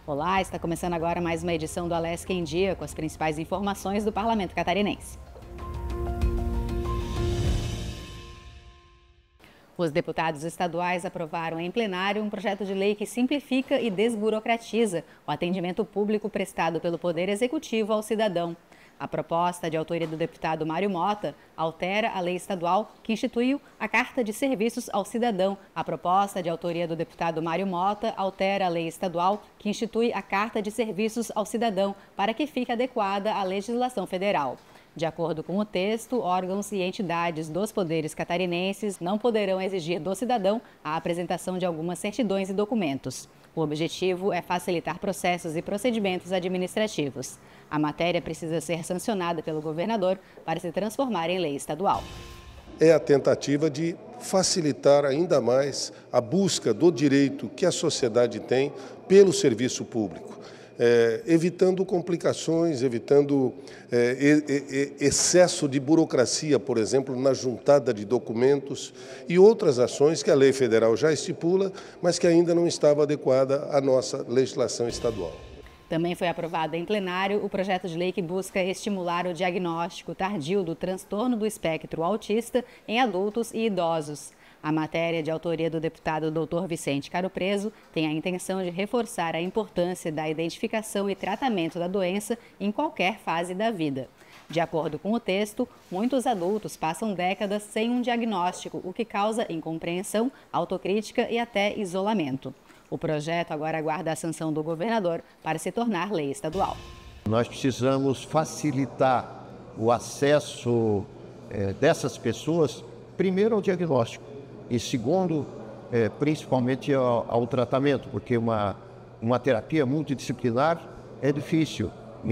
Olá, está começando agora mais uma edição do Alesc em Dia com as principais informações do Parlamento Catarinense. Os deputados estaduais aprovaram em plenário um projeto de lei que simplifica e desburocratiza o atendimento público prestado pelo Poder Executivo ao cidadão. A proposta, de autoria do deputado Mário Mota, altera a lei estadual que instituiu a Carta de Serviços ao Cidadão. A proposta, de autoria do deputado Mário Mota, altera a lei estadual que institui a Carta de Serviços ao Cidadão para que fique adequada à legislação federal. De acordo com o texto, órgãos e entidades dos poderes catarinenses não poderão exigir do cidadão a apresentação de algumas certidões e documentos. O objetivo é facilitar processos e procedimentos administrativos. A matéria precisa ser sancionada pelo governador para se transformar em lei estadual. É a tentativa de facilitar ainda mais a busca do direito que a sociedade tem pelo serviço público. Evitando complicações, evitando excesso de burocracia, por exemplo, na juntada de documentos e outras ações que a lei federal já estipula, mas que ainda não estava adequada à nossa legislação estadual. Também foi aprovado em plenário o projeto de lei que busca estimular o diagnóstico tardio do transtorno do espectro autista em adultos e idosos. A matéria, de autoria do deputado Dr. Vicente Caro Preso, tem a intenção de reforçar a importância da identificação e tratamento da doença em qualquer fase da vida. De acordo com o texto, muitos adultos passam décadas sem um diagnóstico, o que causa incompreensão, autocrítica e até isolamento. O projeto agora aguarda a sanção do governador para se tornar lei estadual. Nós precisamos facilitar o acesso dessas pessoas, primeiro ao diagnóstico e segundo, principalmente ao tratamento, porque uma terapia multidisciplinar é difícil.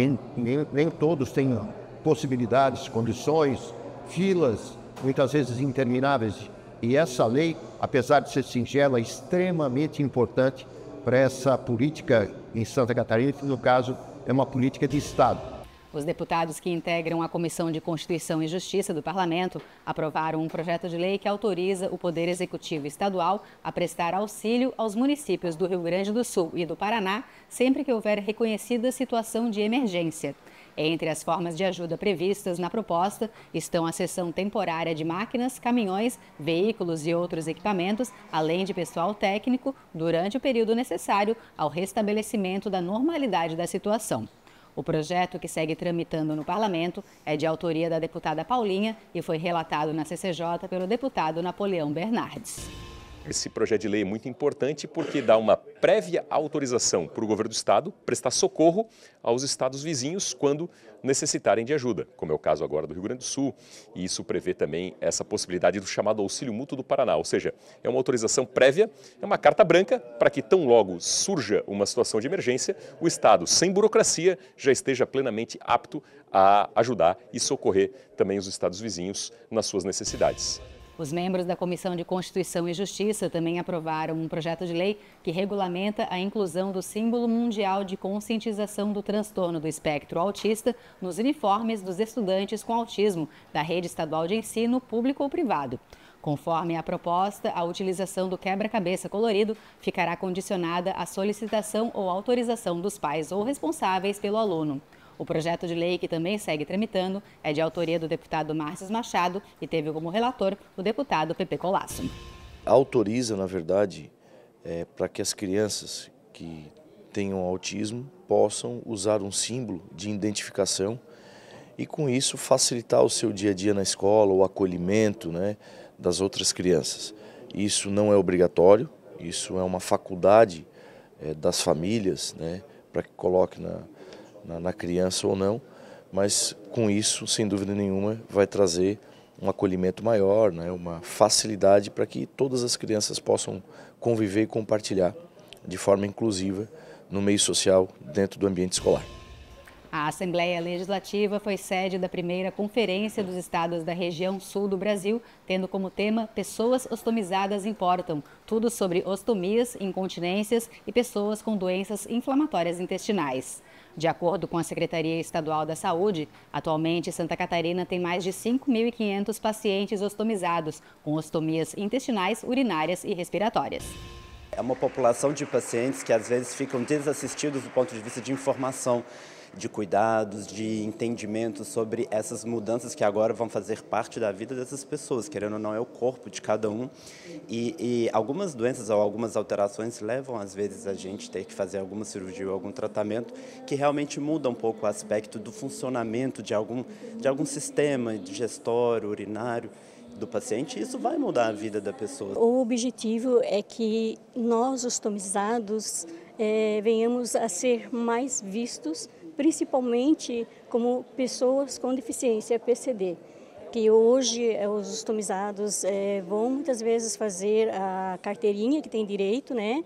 Nem todos têm possibilidades, condições, filas, muitas vezes intermináveis. E essa lei, apesar de ser singela, é extremamente importante para essa política em Santa Catarina, que no caso é uma política de Estado. Os deputados que integram a Comissão de Constituição e Justiça do Parlamento aprovaram um projeto de lei que autoriza o Poder Executivo Estadual a prestar auxílio aos municípios do Rio Grande do Sul e do Paraná sempre que houver reconhecida situação de emergência. Entre as formas de ajuda previstas na proposta estão a cessão temporária de máquinas, caminhões, veículos e outros equipamentos, além de pessoal técnico, durante o período necessário ao restabelecimento da normalidade da situação. O projeto, que segue tramitando no Parlamento, é de autoria da deputada Paulinha e foi relatado na CCJ pelo deputado Napoleão Bernardes. Esse projeto de lei é muito importante porque dá uma prévia autorização para o governo do estado prestar socorro aos estados vizinhos quando necessitarem de ajuda, como é o caso agora do Rio Grande do Sul, e isso prevê também essa possibilidade do chamado auxílio mútuo do Paraná, ou seja, é uma autorização prévia, é uma carta branca para que tão logo surja uma situação de emergência, o estado, sem burocracia, já esteja plenamente apto a ajudar e socorrer também os estados vizinhos nas suas necessidades. Os membros da Comissão de Constituição e Justiça também aprovaram um projeto de lei que regulamenta a inclusão do símbolo mundial de conscientização do transtorno do espectro autista nos uniformes dos estudantes com autismo da rede estadual de ensino, público ou privado. Conforme a proposta, a utilização do quebra-cabeça colorido ficará condicionada à solicitação ou autorização dos pais ou responsáveis pelo aluno. O projeto de lei, que também segue tramitando, é de autoria do deputado Márcio Machado e teve como relator o deputado Pepe Colasso. Autoriza, na verdade, para que as crianças que tenham autismo possam usar um símbolo de identificação e, com isso, facilitar o seu dia a dia na escola, o acolhimento, né, das outras crianças. Isso não é obrigatório, isso é uma faculdade das famílias, né, para que coloque na criança ou não, mas com isso, sem dúvida nenhuma, vai trazer um acolhimento maior, né, uma facilidade para que todas as crianças possam conviver e compartilhar de forma inclusiva no meio social dentro do ambiente escolar. A Assembleia Legislativa foi sede da primeira Conferência dos Estados da Região Sul do Brasil, tendo como tema Pessoas Ostomizadas Importam, tudo sobre ostomias, incontinências e pessoas com doenças inflamatórias intestinais. De acordo com a Secretaria Estadual da Saúde, atualmente Santa Catarina tem mais de 5.500 pacientes ostomizados, com ostomias intestinais, urinárias e respiratórias. É uma população de pacientes que às vezes ficam desassistidos do ponto de vista de informação, de cuidados, de entendimento sobre essas mudanças que agora vão fazer parte da vida dessas pessoas, querendo ou não, é o corpo de cada um. E algumas doenças ou algumas alterações levam, às vezes, a gente ter que fazer alguma cirurgia ou algum tratamento que realmente muda um pouco o aspecto do funcionamento de algum sistema digestório, urinário do paciente, e isso vai mudar a vida da pessoa. O objetivo é que nós, os tomizados, venhamos a ser mais vistos, principalmente como pessoas com deficiência PCD, que hoje os tomizados vão muitas vezes fazer a carteirinha que tem direito, né,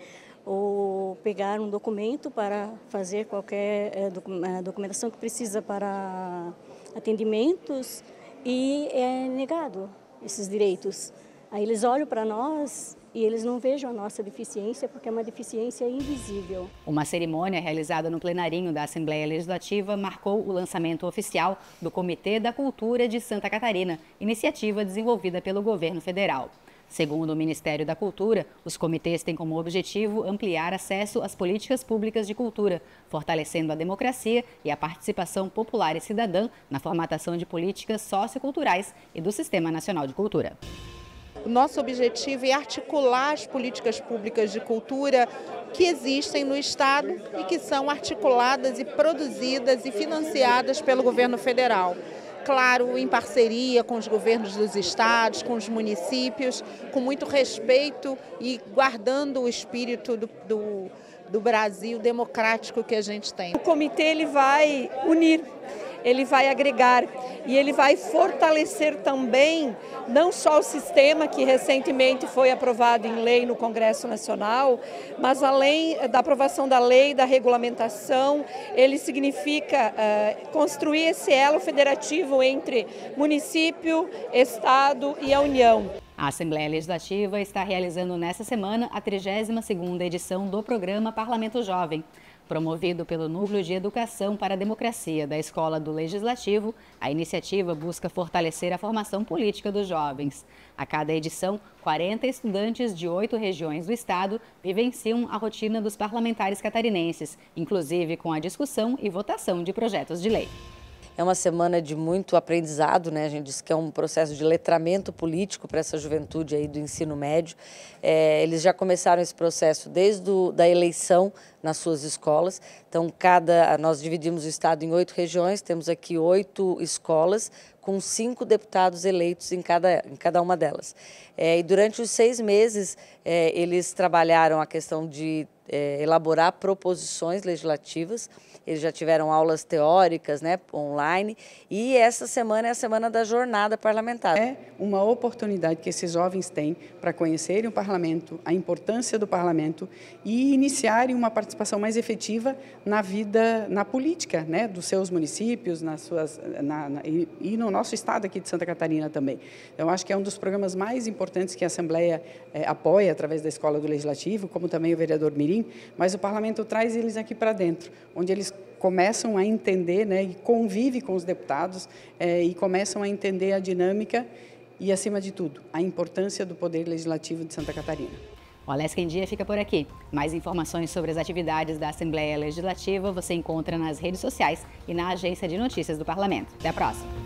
ou pegar um documento para fazer qualquer documentação que precisa para atendimentos e é negado esses direitos. Aí eles olham para nós e eles não vejam a nossa deficiência porque é uma deficiência invisível. Uma cerimônia realizada no plenarinho da Assembleia Legislativa marcou o lançamento oficial do Comitê da Cultura de Santa Catarina, iniciativa desenvolvida pelo governo federal. Segundo o Ministério da Cultura, os comitês têm como objetivo ampliar acesso às políticas públicas de cultura, fortalecendo a democracia e a participação popular e cidadã na formatação de políticas socioculturais e do Sistema Nacional de Cultura. O nosso objetivo é articular as políticas públicas de cultura que existem no Estado e que são articuladas e produzidas e financiadas pelo governo federal. Claro, em parceria com os governos dos estados, com os municípios, com muito respeito e guardando o espírito do Brasil democrático que a gente tem. O comitê ele vai unir, ele vai agregar e ele vai fortalecer também não só o sistema que recentemente foi aprovado em lei no Congresso Nacional, mas além da aprovação da lei, da regulamentação, ele significa construir esse elo federativo entre município, Estado e a União. A Assembleia Legislativa está realizando nesta semana a 32ª edição do programa Parlamento Jovem. Promovido pelo Núcleo de Educação para a Democracia da Escola do Legislativo, a iniciativa busca fortalecer a formação política dos jovens. A cada edição, 40 estudantes de 8 regiões do estado vivenciam a rotina dos parlamentares catarinenses, inclusive com a discussão e votação de projetos de lei. É uma semana de muito aprendizado, né? A gente diz que é um processo de letramento político para essa juventude aí do ensino médio. Eles já começaram esse processo desde da eleição nas suas escolas. Então, nós dividimos o estado em 8 regiões, temos aqui 8 escolas com 5 deputados eleitos em cada uma delas. E durante os 6 meses, eles trabalharam a questão de elaborar proposições legislativas. Eles já tiveram aulas teóricas, né, online, e essa semana é a semana da jornada parlamentar. É uma oportunidade que esses jovens têm para conhecerem o parlamento, a importância do parlamento e iniciarem uma participação mais efetiva na vida, na política, né, dos seus municípios, e no nosso estado aqui de Santa Catarina também. Eu acho que é um dos programas mais importantes que a Assembleia apoia através da Escola do Legislativo, como também o vereador Mirim, mas o parlamento traz eles aqui para dentro, onde eles começam a entender, né, e convivem com os deputados e começam a entender a dinâmica e, acima de tudo, a importância do Poder Legislativo de Santa Catarina. O Alesc em Dia fica por aqui. Mais informações sobre as atividades da Assembleia Legislativa você encontra nas redes sociais e na Agência de Notícias do Parlamento. Até a próxima!